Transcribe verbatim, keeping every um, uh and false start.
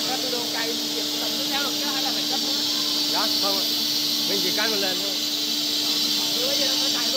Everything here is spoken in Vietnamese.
Ra từ đầu cày mình kiểm tầm nó theo được chứ hay là phải cấp nữa? Đó, không, mình chỉ cắt một lần thôi. Ừ, bây giờ nó cày